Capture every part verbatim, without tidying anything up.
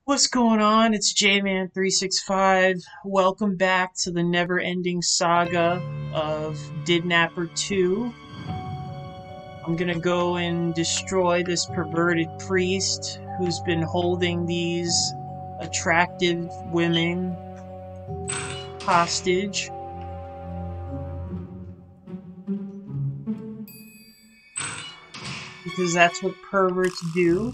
What's going on? It's J Man three six five. Welcome back to the never-ending saga of Didnapper two. I'm gonna go and destroy this perverted priest who's been holding these attractive women hostage. Because that's what perverts do.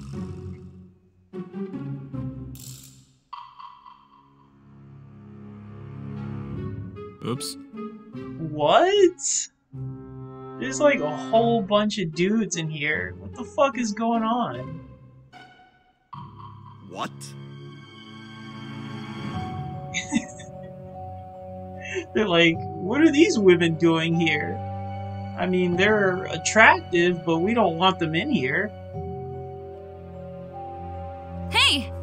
Oops. What? There's like a whole bunch of dudes in here. What the fuck is going on? What? They're like, what are these women doing here? I mean, they're attractive, but we don't want them in here. Hey!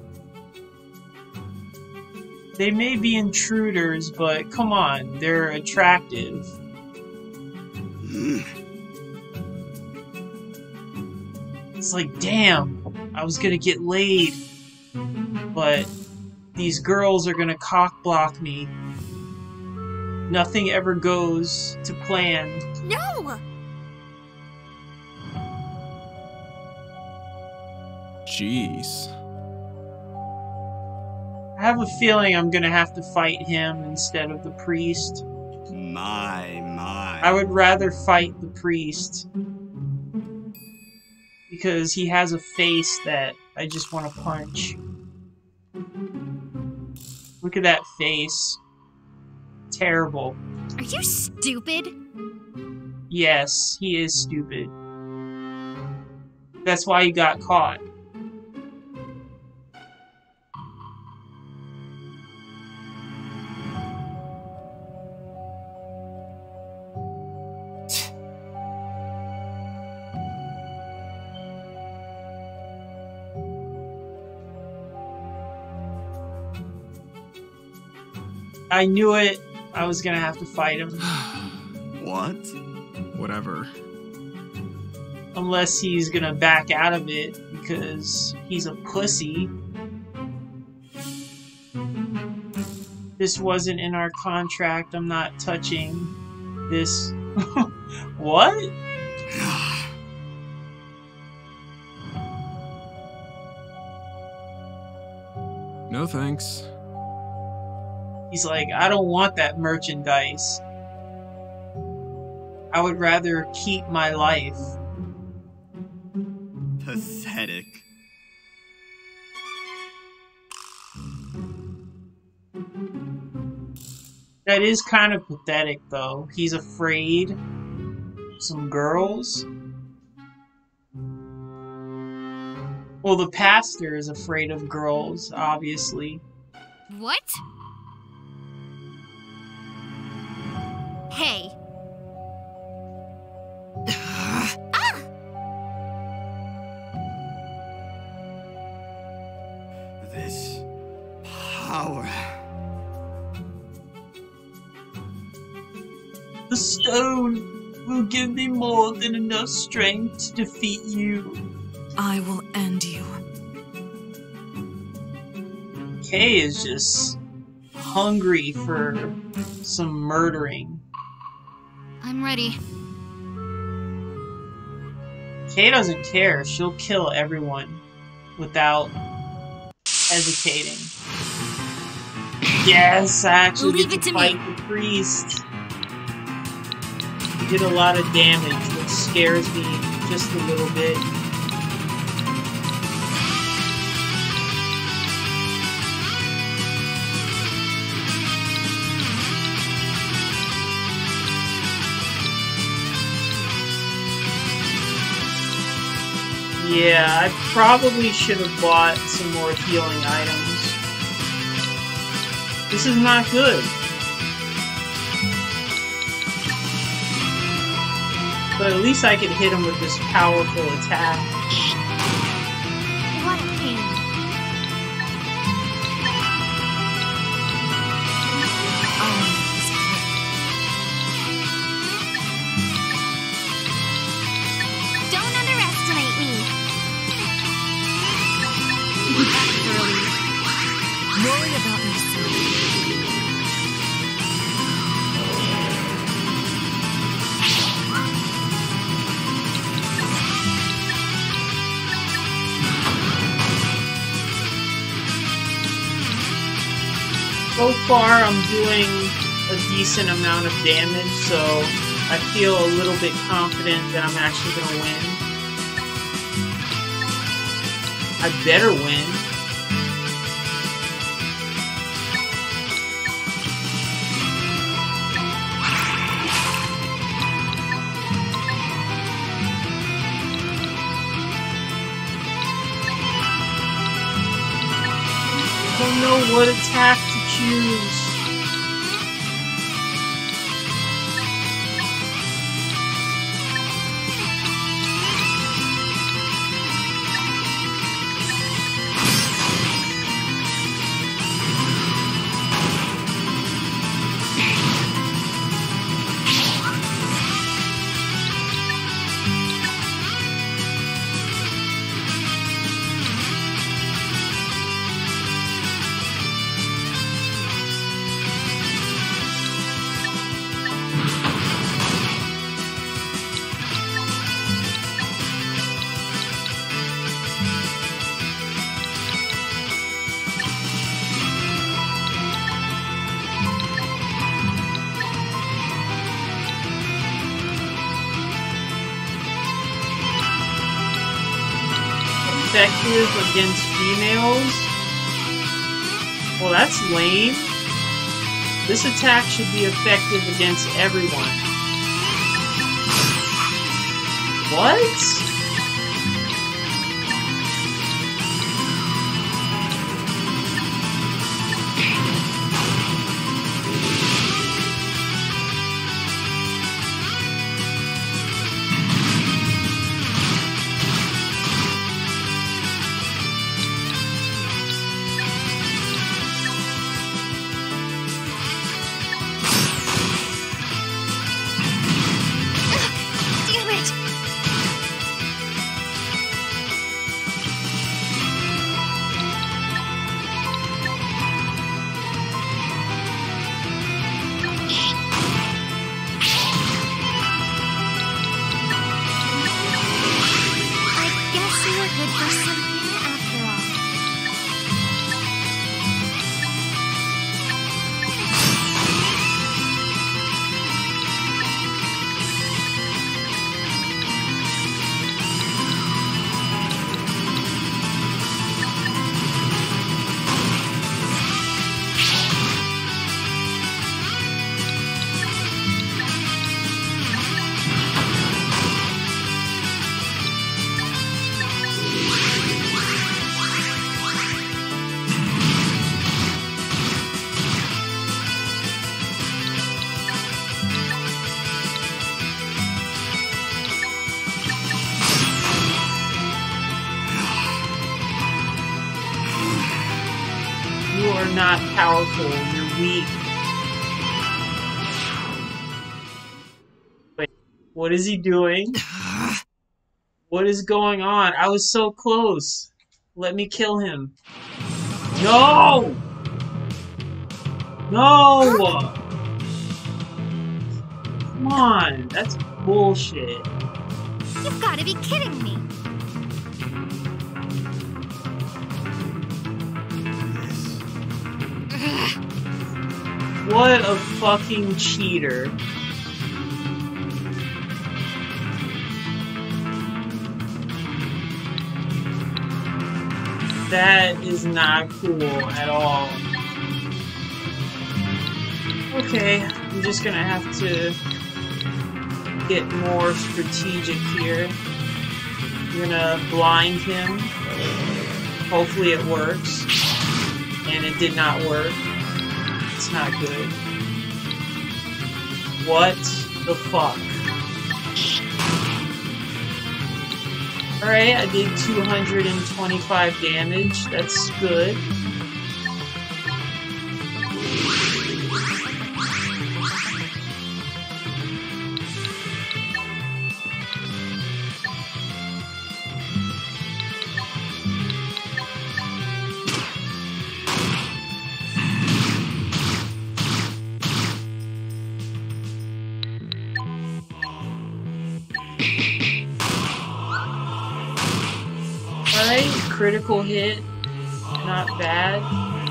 They may be intruders, but come on, they're attractive. It's like, damn, I was gonna get laid, but these girls are gonna cock block me. Nothing ever goes to plan. No! Jeez. I have a feeling I'm gonna have to fight him instead of the priest. My, my. I would rather fight the priest. Because he has a face that I just want to punch. Look at that face. Terrible. Are you stupid? Yes, he is stupid. That's why he got caught. I knew it. I was gonna have to fight him. What? Whatever. Unless he's gonna back out of it because he's a pussy. This wasn't in our contract. I'm not touching this. What? No thanks. He's like, I don't want that merchandise. I would rather keep my life. Pathetic. That is kind of pathetic, though. He's afraid. Some girls. Well, the pastor is afraid of girls, obviously. What? Hey. Ah! This power. The stone will give me more than enough strength to defeat you. I will end you. Kay is just hungry for some murdering. I'm ready. Kay doesn't care. She'll kill everyone without hesitating. Yes, I actually Leave get it to to fight me. the priest. He did a lot of damage, which scares me just a little bit. Yeah, I probably should have bought some more healing items. This is not good. But at least I could hit him with this powerful attack. What a pain. Don't underestimate me. That's early. So far, I'm doing a decent amount of damage, so I feel a little bit confident that I'm actually gonna win. I better win. I don't know what attack to choose. Effective against females? Well, that's lame. This attack should be effective against everyone. What? Not powerful, you're weak. Wait, what is he doing? What is going on? I was so close. Let me kill him. No! No! Come on, that's bullshit. You've got to be kidding me. What a fucking cheater. That is not cool at all. Okay, I'm just gonna have to get more strategic here. I'm gonna blind him. Hopefully it works. And it did not work. It's not good. What the fuck? Alright, I did two hundred twenty-five damage. That's good. critical hit, not bad.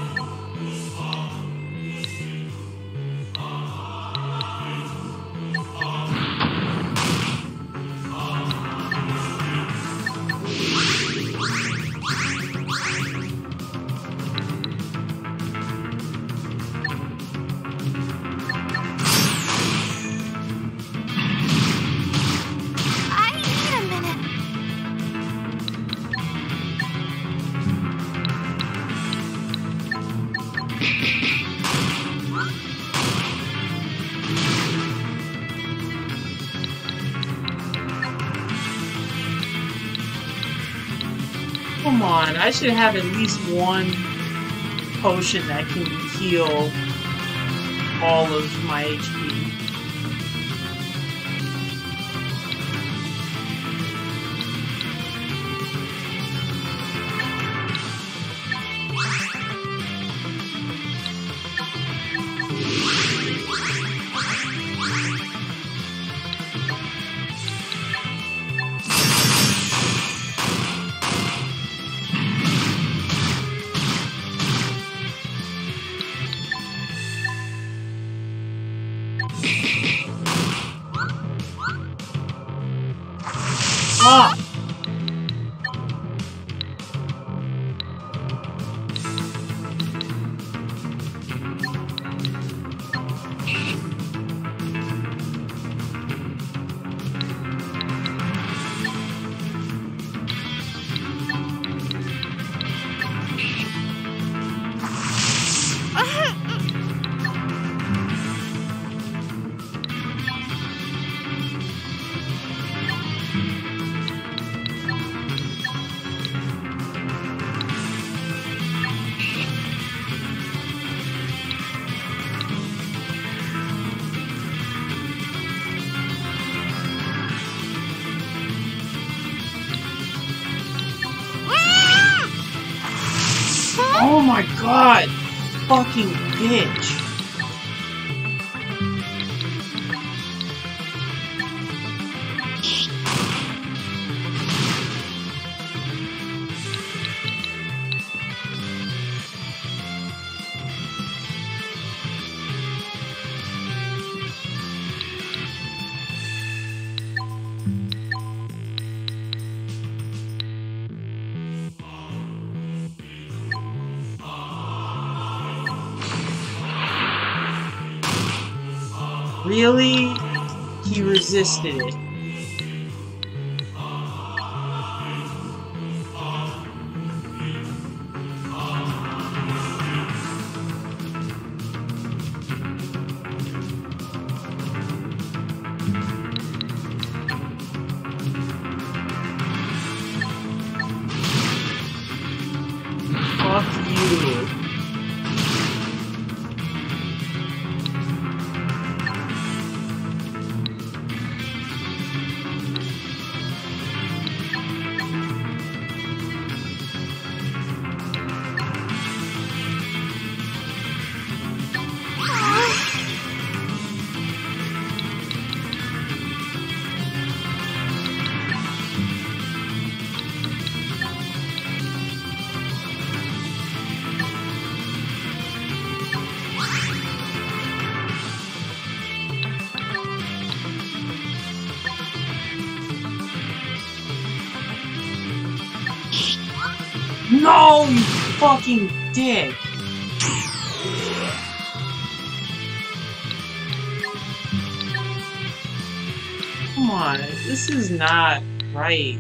Come on, I should have at least one potion that can heal all of my H P. Ah! Oh my god! Fucking bitch! Really? He resisted it. Fuck you. No, you fucking dick! Come on, this is not right.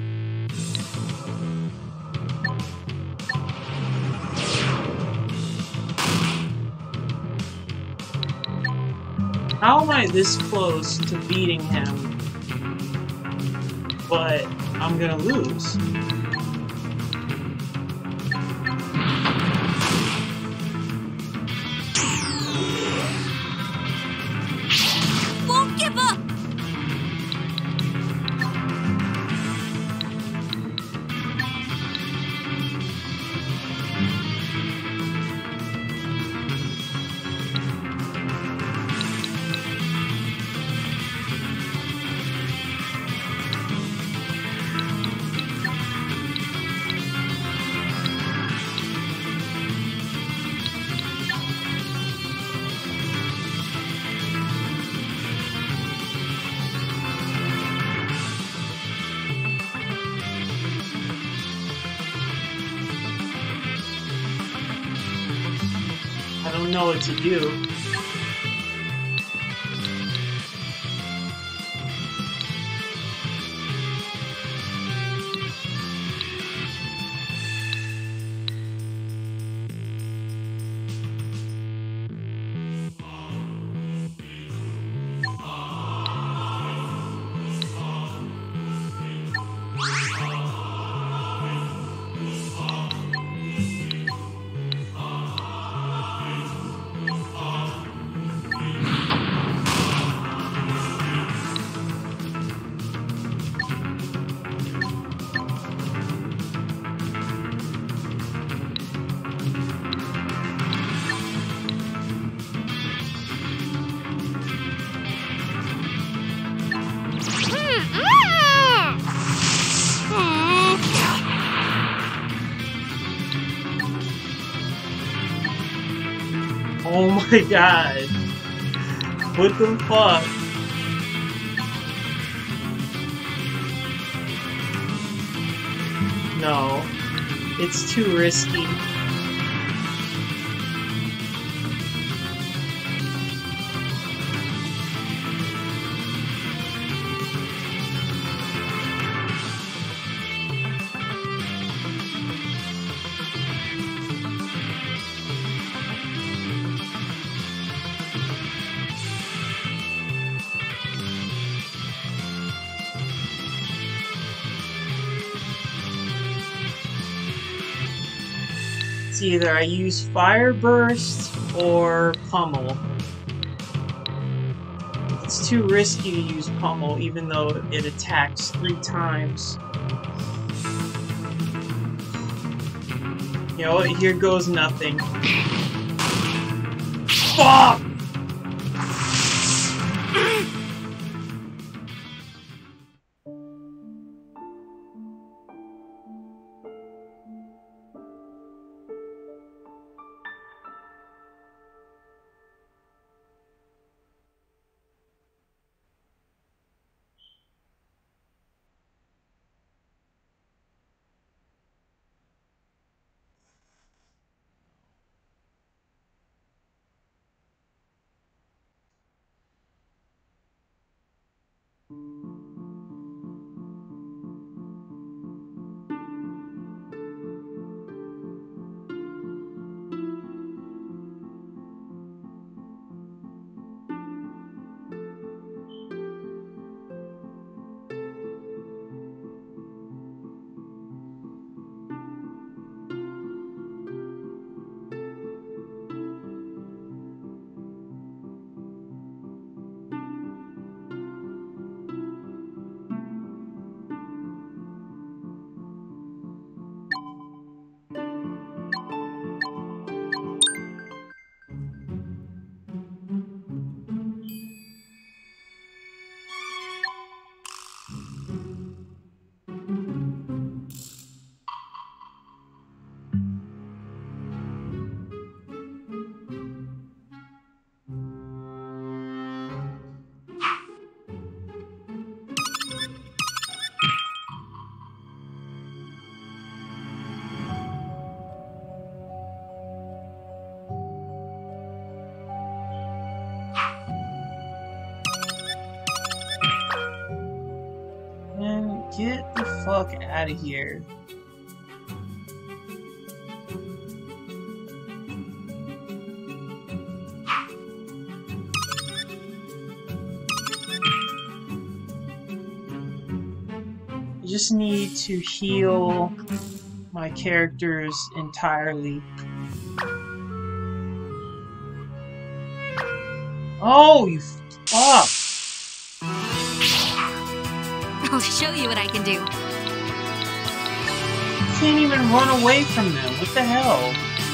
How am I this close to beating him, but I'm gonna lose? Won't give up! I don't know what to do. Oh my god. What the fuck? No. It's too risky. Either I use Fire Burst or Pummel. It's too risky to use Pummel even though it attacks three times. You know what? Here goes nothing. Fuck! Get the fuck out of here. I just need to heal my characters entirely. Oh, you fuck! I'll show you what I can do. Can't even run away from them. What the hell?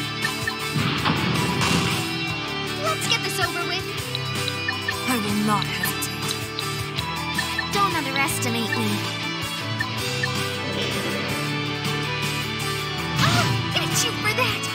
Let's get this over with. I will not hesitate. Don't underestimate me. I'll get you for that.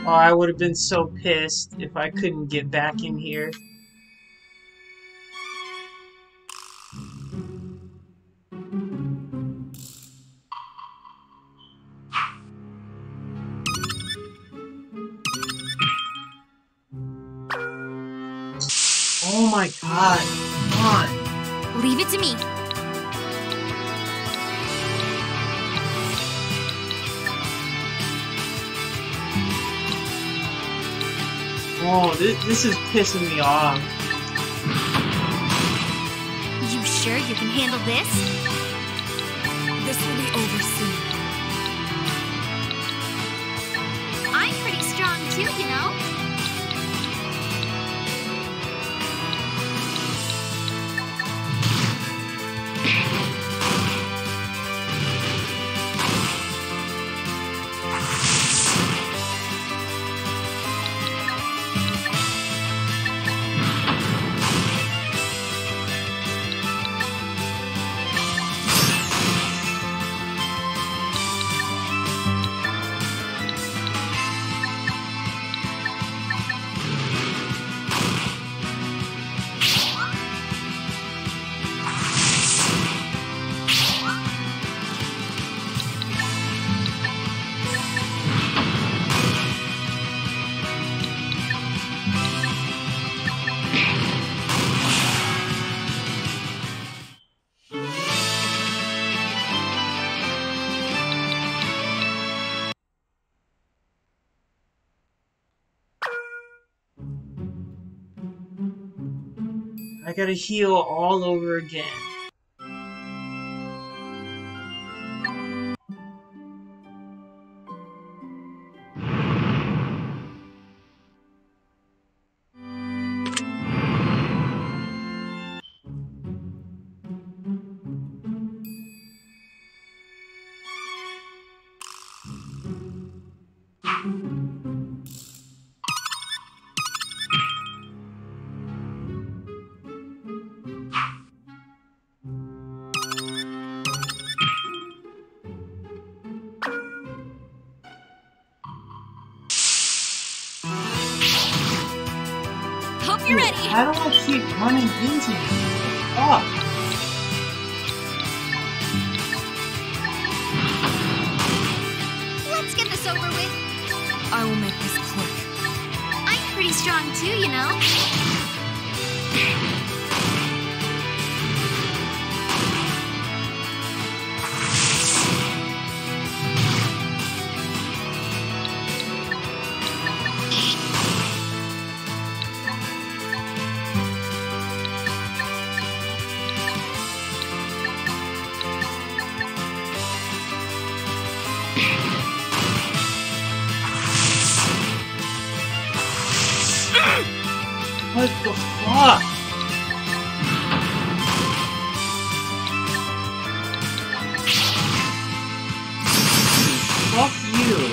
Oh, I would have been so pissed if I couldn't get back in here. Oh my god, come on. Leave it to me. Oh, this, this is pissing me off. You sure you can handle this? This will be over soon. I'm pretty strong too, you know. I gotta heal all over again. Hope you're ready. How do I keep running into you? Fuck. Let's get this over with. I will make this quick. I'm pretty strong too, you know. What the fuck? Fuck you.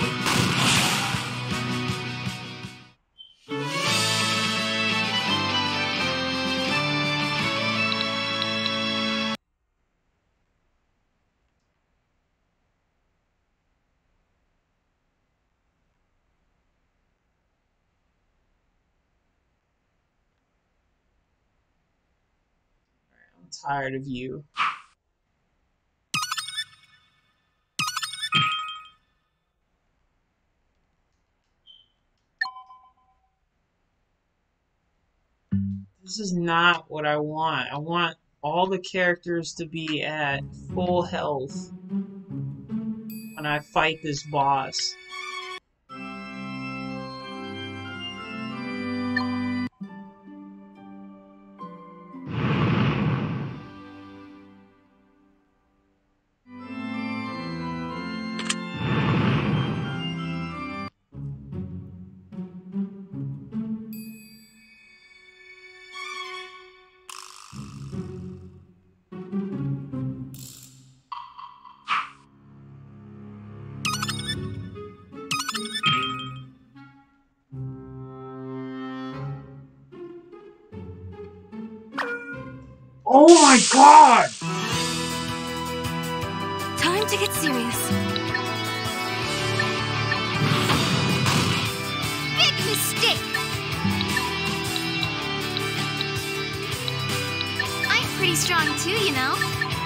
I'm tired of you. This is not what I want. I want all the characters to be at full health when I fight this boss. Oh my god! Time to get serious. stick. I'm pretty strong too, you know.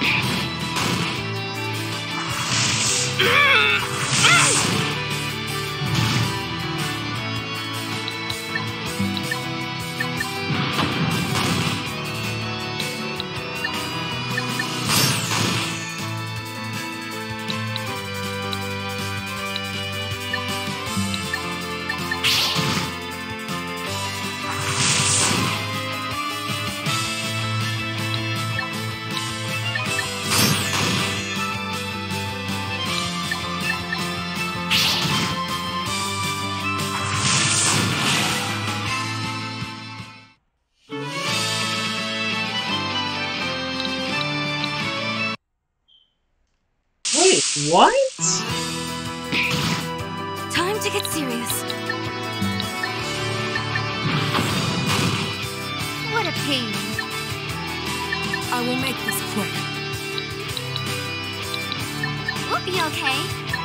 Wait, what? Time to get serious. What a pain. I will make this quick. We'll be okay.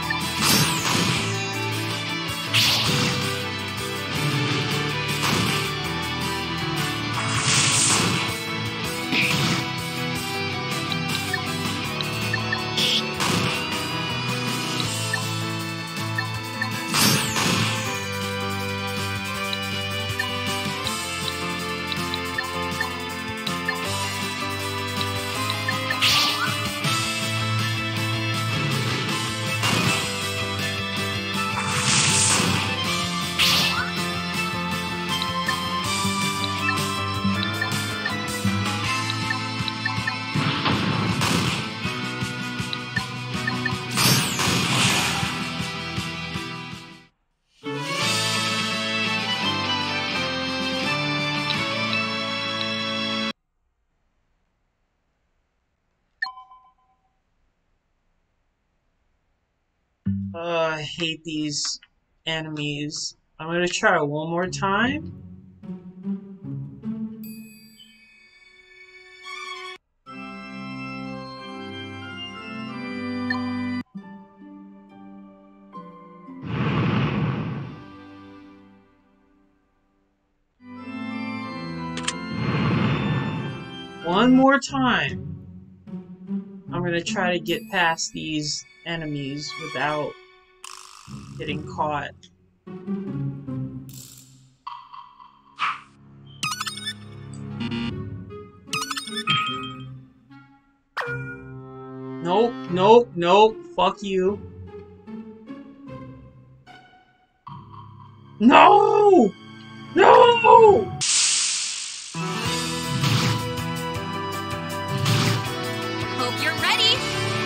Uh, I hate these enemies. I'm gonna try one more time. One more time. I'm gonna try to get past these enemies without getting caught. Nope, nope, nope, fuck you. No! No! Hope you're ready.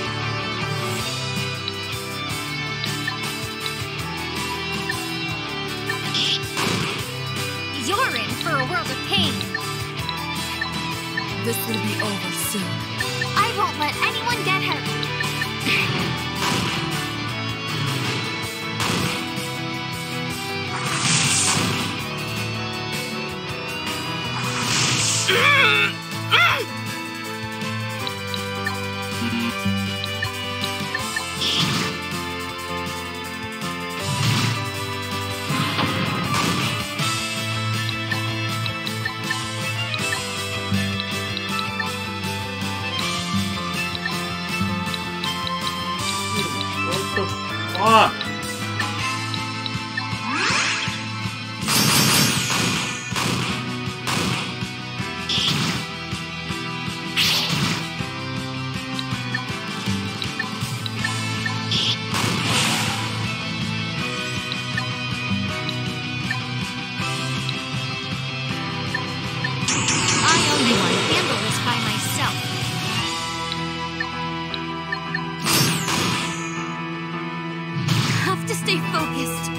You're in for a world of pain. This will be over soon. I won't let anyone get hurt. What the fuck? I only want to handle this by myself. Have to stay focused.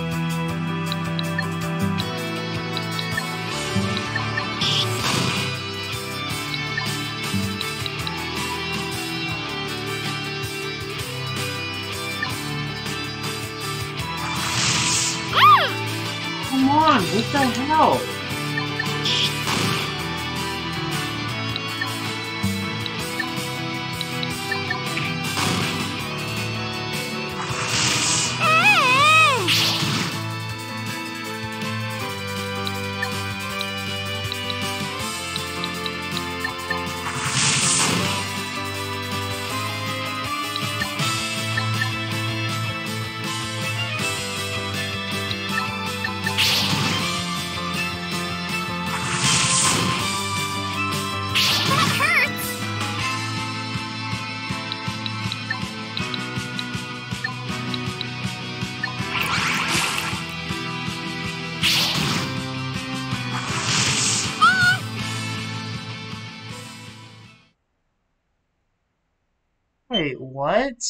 Come on, what the hell? Wait, what?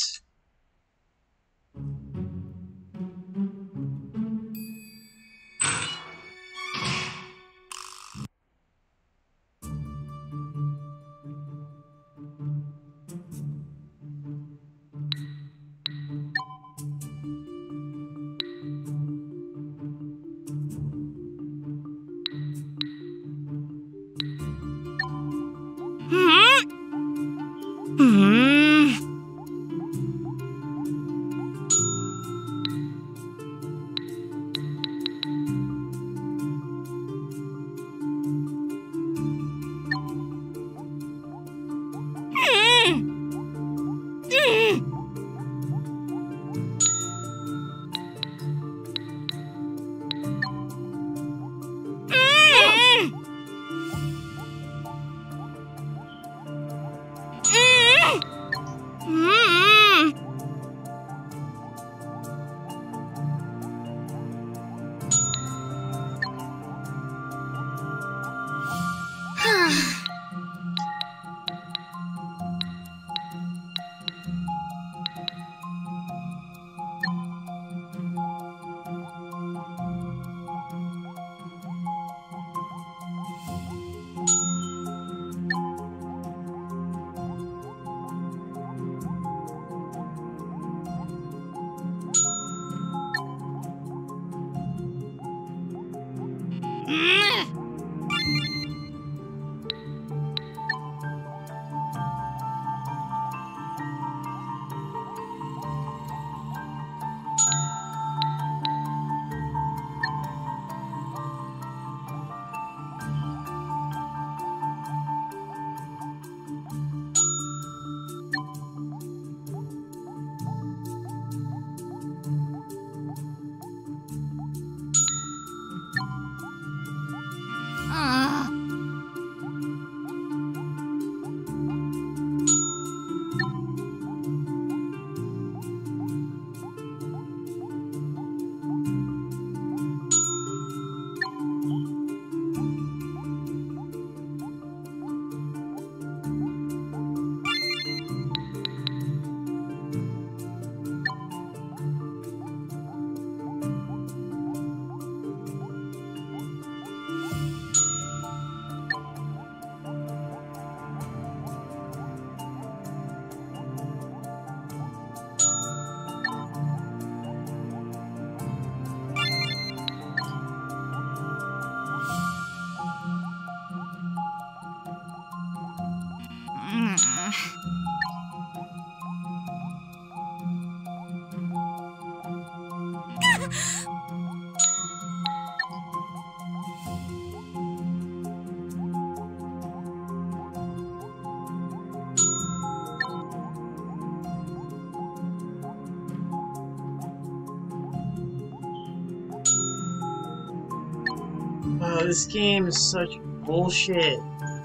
Oh, this game is such bullshit.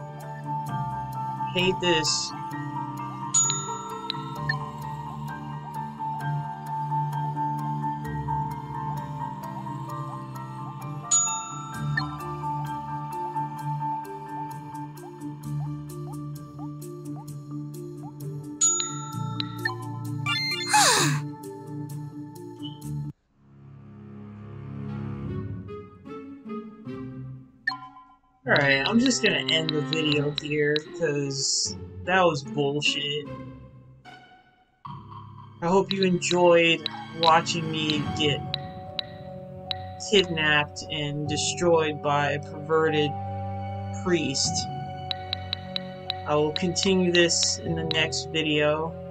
Hate this. Alright, I'm just gonna end the video here, because that was bullshit. I hope you enjoyed watching me get kidnapped and destroyed by a perverted priest. I will continue this in the next video.